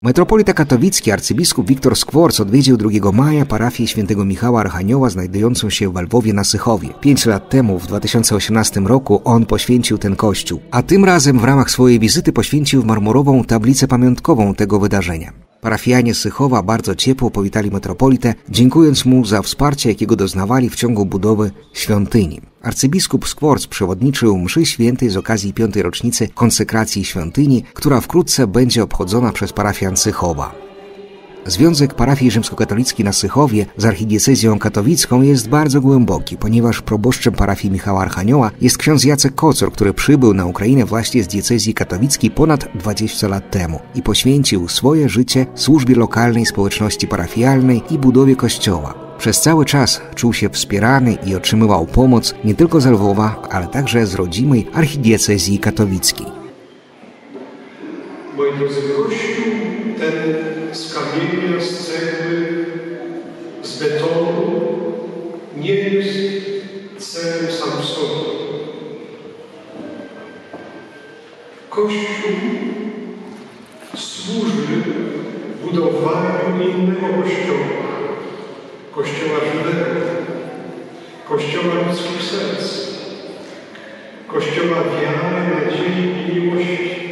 Metropolita katowicki arcybiskup Wiktor Skworc odwiedził 2 maja parafię świętego Michała Archanioła znajdującą się w Lwowie na Sychowie. 5 lat temu, w 2018 roku, on poświęcił ten kościół, a tym razem w ramach swojej wizyty poświęcił marmurową tablicę pamiątkową tego wydarzenia. Parafianie Sychowa bardzo ciepło powitali metropolitę, dziękując mu za wsparcie, jakiego doznawali w ciągu budowy świątyni. Arcybiskup Skworc przewodniczył mszy świętej z okazji 5. rocznicy konsekracji świątyni, która wkrótce będzie obchodzona przez parafian Sychowa. Związek parafii rzymskokatolickiej na Sychowie z archidiecezją katowicką jest bardzo głęboki, ponieważ proboszczem parafii Michała Archanioła jest ksiądz Jacek Kocor, który przybył na Ukrainę właśnie z diecezji katowickiej ponad 20 lat temu i poświęcił swoje życie służbie lokalnej społeczności parafialnej i budowie kościoła. Przez cały czas czuł się wspierany i otrzymywał pomoc nie tylko z Lwowa, ale także z rodzimej archidiecezji katowickiej. Moi drodzy, Kościół ten z kamienia, z cegły, z betonu nie jest celem sam w sobie. Kościół służy budowaniu innego Kościoła, Kościoła żywego, Kościoła ludzkich serc, Kościoła wiary, nadziei i miłości.